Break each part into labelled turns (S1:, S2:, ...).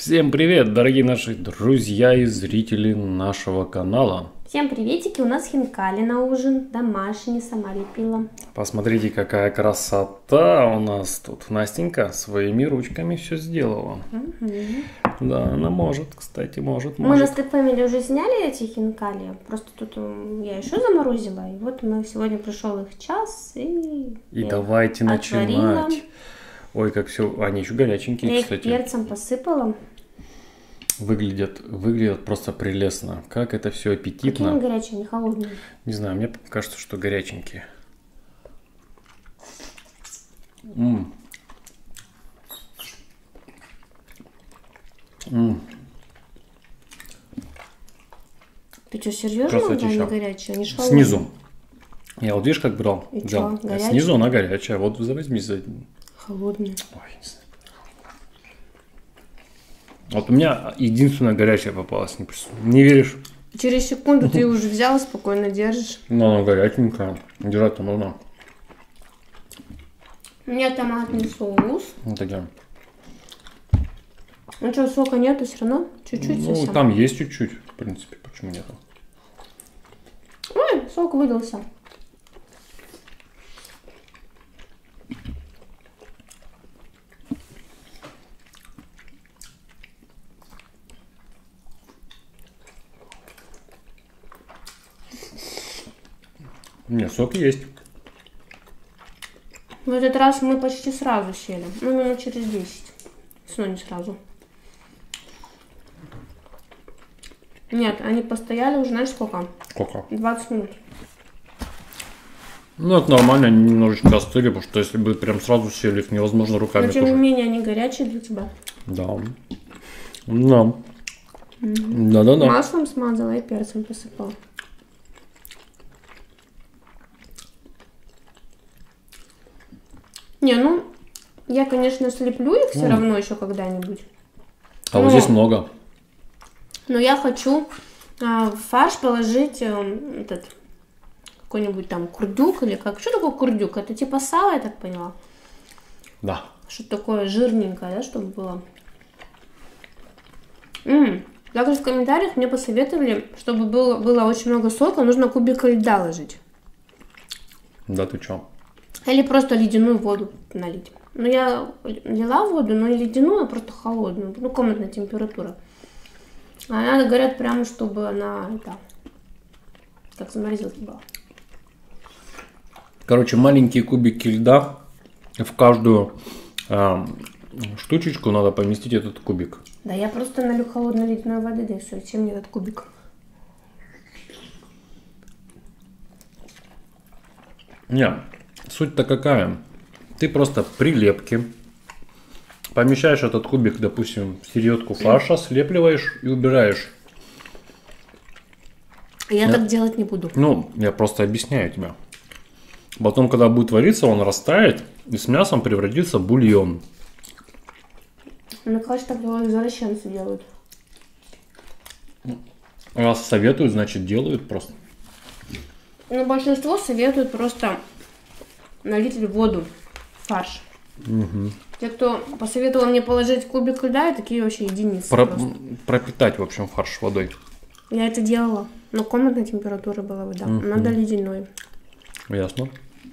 S1: Всем привет, дорогие наши друзья и зрители нашего канала.
S2: Всем приветики, у нас хинкали на ужин, домашние, сама лепила.
S1: Посмотрите, какая красота у нас тут. Настенька своими ручками все сделала. Да, она может, кстати, может.
S2: Мы на Step Family уже сняли эти хинкали, просто тут я еще заморозила, и вот мы сегодня пришел их час, и
S1: давайте начинать. Ой, как все, они еще горяченькие,
S2: я
S1: кстати.
S2: Я их перцем посыпала.
S1: Выглядят просто прелестно. Как это все аппетитно.
S2: Какие они горячие, не холодные?
S1: Не знаю, мне кажется, что горяченькие.
S2: Ты что, серьезно? Они горячие? Они холодные.
S1: Снизу. Я вот видишь, как брал?
S2: И что, горячая?
S1: Снизу она горячая. Вот возьми за...
S2: Холодные.
S1: Ой, не знаю. Вот у меня единственная горячая попалась. Не веришь?
S2: Через секунду ты уже взял, спокойно держишь.
S1: Ну, она горяченькая. Держать-то можно.
S2: У меня томатный соус.
S1: Вот такие.
S2: Ну что, сока нету все равно? Чуть-чуть совсем?
S1: Ну, там есть чуть-чуть, в принципе. Почему нету?
S2: Ой, сок выдался.
S1: Нет, сок есть.
S2: В этот раз мы почти сразу сели. Ну, минут через 10. Но не сразу. Нет, они постояли уже, знаешь, сколько?
S1: Сколько?
S2: 20 минут.
S1: Ну, это нормально, они немножечко остыли, потому что если бы прям сразу сели, их невозможно руками
S2: Но тем не
S1: кушать.
S2: менее, они горячие для тебя.
S1: Да. Да. Да-да-да.
S2: Маслом смазала и перцем посыпала. Не, ну, я, конечно, слеплю их все равно еще когда-нибудь.
S1: А вот здесь много.
S2: Но я хочу в фарш положить этот какой-нибудь там курдюк или как. Что такое курдюк? Это типа сало, я так поняла?
S1: Да.
S2: Что-то такое жирненькое, да, чтобы было. Также в комментариях мне посоветовали, чтобы было очень много сока, нужно кубик льда ложить.
S1: Да ты чё?
S2: Или просто ледяную воду налить. Ну, я лила воду, но не ледяную, а просто холодную. Ну, комнатная температура. А надо, говорят, прямо, чтобы она, как заморозилась была.
S1: Короче, маленькие кубики льда. В каждую штучечку надо поместить этот кубик.
S2: Да я просто налью холодной ледяной воды, да и все. Чем мне этот кубик?
S1: Не, суть-то какая? Ты просто прилепки. Помещаешь этот кубик, допустим, в середку фарша, слепливаешь и убираешь.
S2: Я так делать не буду.
S1: Ну, я просто объясняю тебе. Потом, когда будет вариться, он растает и с мясом превратится в бульон.
S2: Мне кажется, так извращенцы делают.
S1: Раз советуют, значит делают просто.
S2: Ну, большинство советуют просто налить в воду в фарш. Те, кто посоветовал мне положить кубик льда, такие вообще единицы.
S1: Пропитать, в общем, фарш водой.
S2: Я это делала, но комнатной температуры была вода. Надо ледяной.
S1: Ясно.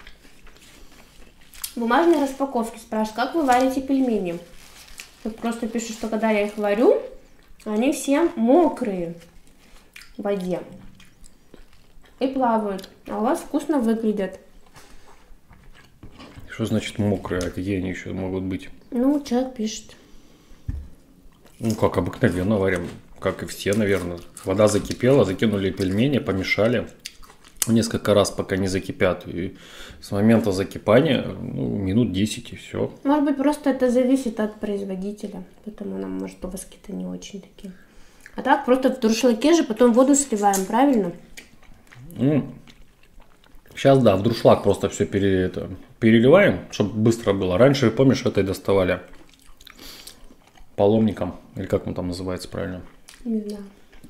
S2: Бумажные распаковки спрашивают, как вы варите пельмени? Тут просто пишут, что когда я их варю, они все мокрые в воде и плавают, а у вас вкусно выглядят.
S1: Что значит мокрые? А какие они еще могут быть?
S2: Ну, человек пишет.
S1: Ну, как обыкновенно варим. Как и все, наверное. Вода закипела, закинули пельмени, помешали несколько раз, пока не закипят. И с момента закипания, минут 10 и все.
S2: Может быть, просто это зависит от производителя. Поэтому нам, может, повозки-то не очень такие. А так, просто в дуршлаге же потом воду сливаем, правильно?
S1: Сейчас, да, в дуршлаг просто все переливаем, чтобы быстро было. Раньше, помнишь, этой доставали паломником. Или как он там называется правильно?
S2: Не знаю.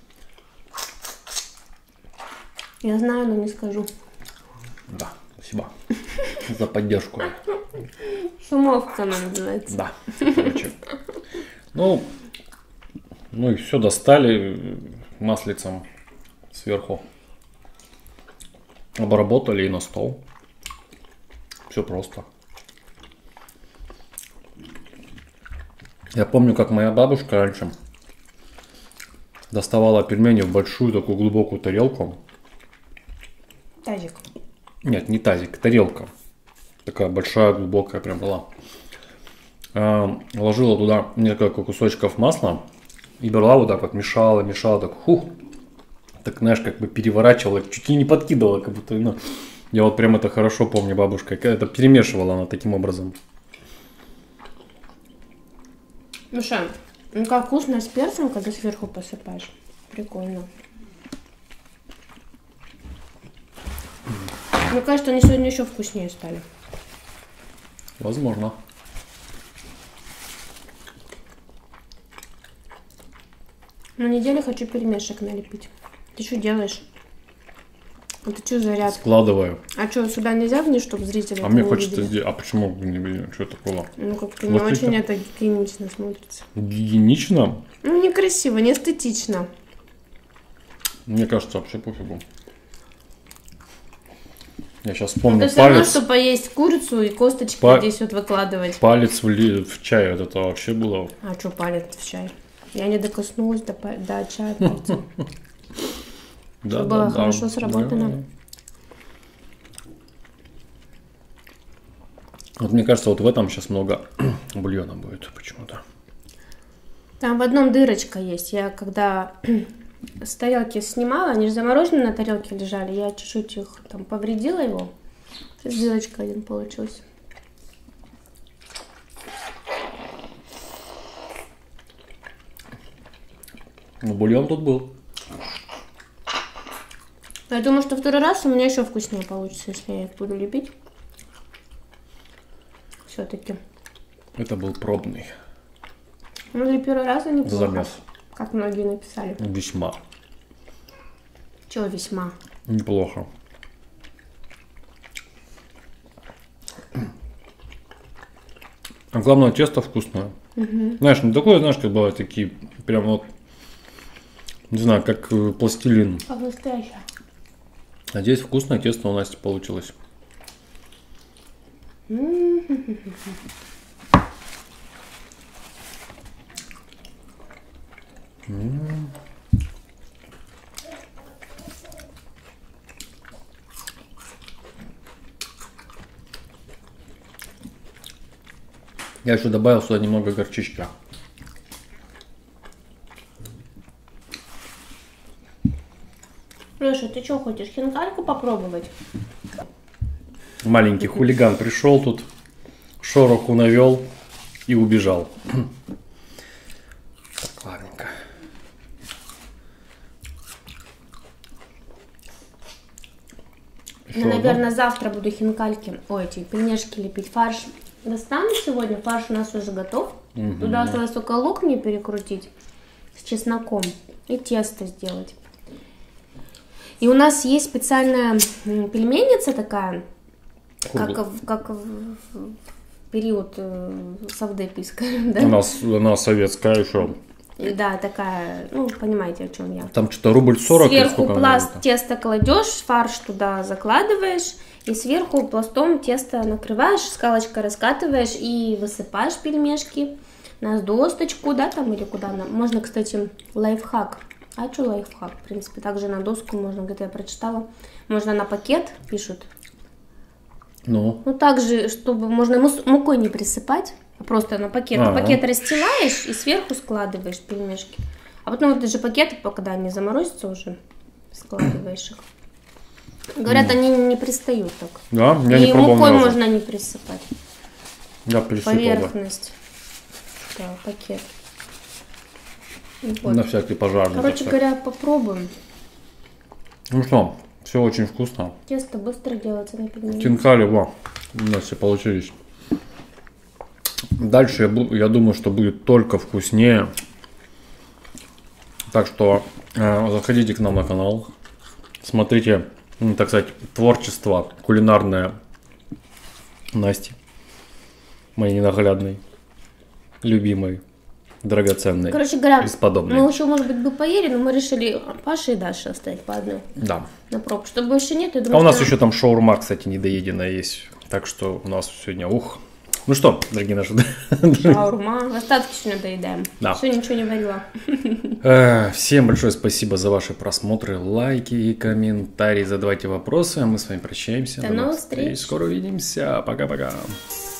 S2: Я знаю, но не скажу.
S1: Да, спасибо за поддержку.
S2: Шумовка она называется.
S1: Да, короче. Ну, Ну и все, достали маслицем сверху. Обработали и на стол. Все просто. Я помню, как моя бабушка раньше доставала пельмени в большую такую глубокую тарелку.
S2: Тазик.
S1: Нет, не тазик, тарелка. Такая большая, глубокая прям была. Ложила туда несколько кусочков масла и брала вот так вот, мешала, так хух. Так, знаешь, как бы переворачивала, чуть ли не подкидывала, как будто, ну, я вот прям это хорошо помню, бабушка, это перемешивала она таким образом.
S2: Слушай, ну как вкусно с перцем, когда сверху посыпаешь. Прикольно. Мне кажется, они сегодня еще вкуснее стали.
S1: Возможно.
S2: На неделе хочу пельмешек налепить. Ты что делаешь? Это что за ряд?
S1: Складываю.
S2: А что, сюда нельзя вниз, чтобы зрители
S1: А мне хочется... А почему бы не видно? Что такого?
S2: Ну, как-то не
S1: Вот
S2: очень
S1: это.
S2: это гигиенично смотрится.
S1: Гигиенично?
S2: Ну, некрасиво, не эстетично.
S1: Мне кажется, вообще пофигу. Я сейчас вспомню
S2: Это все равно,
S1: палец.
S2: что поесть курицу и косточки здесь вот выкладывать.
S1: Палец в чай, вот это вообще было.
S2: А что палец в чай? Я не докоснулась до чая пальцем.
S1: Да,
S2: было хорошо сработано.
S1: Да. Вот мне кажется, вот в этом сейчас много бульона будет почему-то.
S2: Там в одном дырочка есть. Я когда с тарелки снимала, они же замороженные на тарелке лежали, я чуть-чуть их там повредила его. Дырочка один получился.
S1: Ну, бульон тут был.
S2: Я думаю, что второй раз у меня еще вкуснее получится, если я их буду лепить. Все-таки.
S1: Это был пробный
S2: Ну, для первого раза неплохо.
S1: замес.
S2: Как многие написали.
S1: Весьма.
S2: Чего весьма?
S1: Неплохо. А главное, тесто вкусное. Знаешь, не такое, знаешь, как бывают такие, прям вот, не знаю, как пластилин.
S2: Как настоящее.
S1: А здесь вкусное тесто у Насти получилось. Я еще добавил сюда немного горчички.
S2: Леша, ты что хочешь, хинкальку попробовать?
S1: Маленький хулиган пришел тут, шороху навел и убежал. Так, ладненько.
S2: Ну, наверное, завтра буду хинкальки, эти пельмешки лепить. Фарш достану сегодня, фарш у нас уже готов. Туда осталось только лук мне перекрутить с чесноком и тесто сделать. И у нас есть специальная пельменница такая, как в период совдепийской, да?
S1: Она советская еще.
S2: Да, такая, ну, понимаете, о чем я.
S1: Там что-то рубль 40.
S2: Сверху пласт теста кладешь, фарш туда закладываешь, и сверху пластом тесто накрываешь, скалочкой раскатываешь и высыпаешь пельмешки на досточку, да, там или куда. Можно, кстати, лайфхак. А что лайфхак? В принципе, также на доску можно, где-то я прочитала. Можно на пакет, пишут.
S1: Ну,
S2: Также, чтобы можно мукой не присыпать, а просто на пакет. На пакет расстилаешь и сверху складываешь пельмешки. А потом вот даже пакеты, когда они заморозятся уже, складываешь их. Говорят, они не пристают так.
S1: да, я не
S2: И
S1: пробовал
S2: мукой
S1: ни разу.
S2: можно не присыпать.
S1: Я присыпал бы.
S2: Поверхность. Да, пакет. Вот.
S1: На всякий пожарный.
S2: Короче говоря, попробуем.
S1: Ну что, все очень вкусно.
S2: Тесто быстро делается на пельмени.
S1: Хинкали, во, у нас все получились. Дальше я думаю, что будет только вкуснее. Так что заходите к нам на канал. Смотрите, так сказать, творчество кулинарное Насти. Моей ненаглядной, любимой. драгоценной.
S2: Короче говоря,
S1: бесподобной.
S2: мы еще, может быть, бы поели, но мы решили Паше и Даше оставить по одной
S1: Да.
S2: на пробу. Что больше нет, я
S1: А
S2: думаю,
S1: у нас
S2: что-
S1: еще там шаурма, кстати, недоеденная есть. Так что у нас сегодня ух. Ну что, дорогие наши...
S2: Шаурма. Остатки сегодня доедаем.
S1: Да.
S2: Сегодня ничего не варила.
S1: Всем большое спасибо за ваши просмотры, лайки и комментарии. Задавайте вопросы, а мы с вами прощаемся.
S2: До новых встреч.
S1: Скоро увидимся. Пока-пока.